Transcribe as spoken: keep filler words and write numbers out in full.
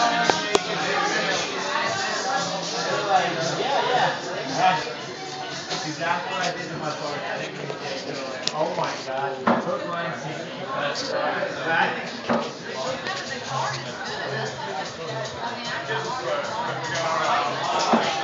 Yeah, yeah. That's exactly what I did to my phone. Oh my god. Hook, line, sinker. That's right.